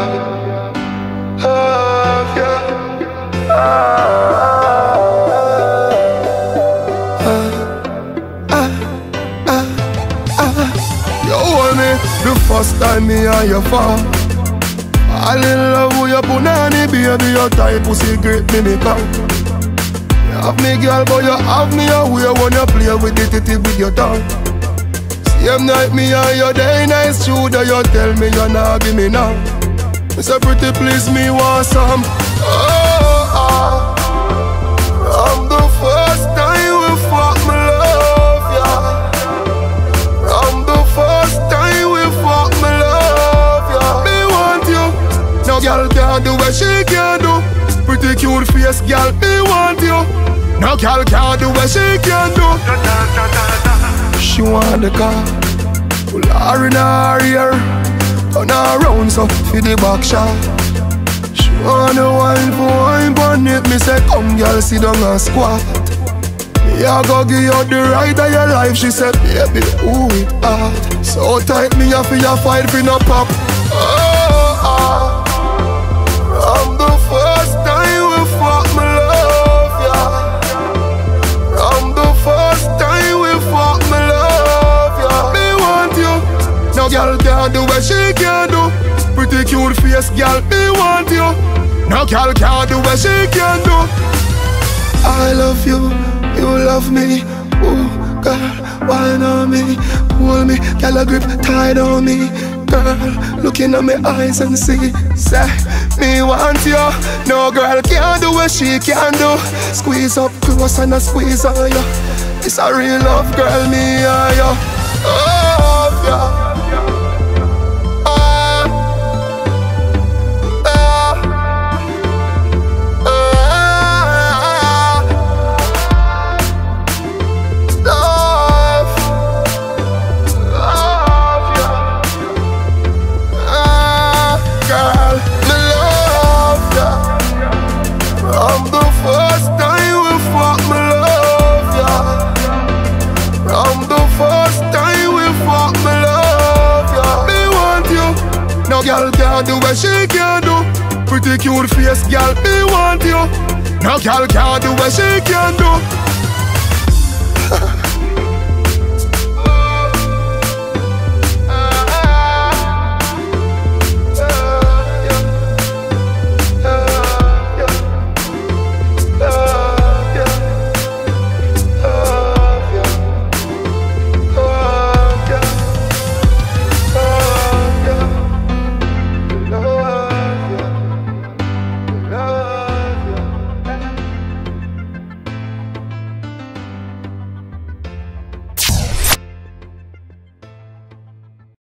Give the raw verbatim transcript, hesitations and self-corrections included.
love ya. Ah, ah, ah, ah. You hold me the first time me and you fall. All in love with your punani, baby, your type pussy great me me come. You have me girl, but you have me away when you play with the titty with your tongue. Same night me and you day nice true that you tell me you not give me now. It's a pretty please me want some. Oh, ah. From the first time we fuck me love ya. From the first time we fuck me love ya. Me want you. No girl can't do what she can do. Pretty cute face girl, me want you. No girl can't do what she can do. She want the car, pull her in her ear, turn her round so for the back shot. She want the wine for wine pon it. Me say come girl sit down and squat. Me a go give you the right of your life. She said baby ooh it hard. So tight me a fi a fight fi no pop. Oh ah. From the first time we fuck me love ya. From the first time we fuck me love ya. Me want you. No girl can't do what she can do. Pretty cute face girl, me want you. No girl can't do what she can do. I love you, you love me. Ooh, girl, wine on me, hold me, girl a grip tight on me. Girl, looking at my eyes and see, say, me want you. No girl can't do what she can do. Squeeze up close and a squeeze on you. It's a real love, girl, me and you. Love ya. Girl can't do what she can do. Pretty cute face girl, me want you. No girl can't do what she can do.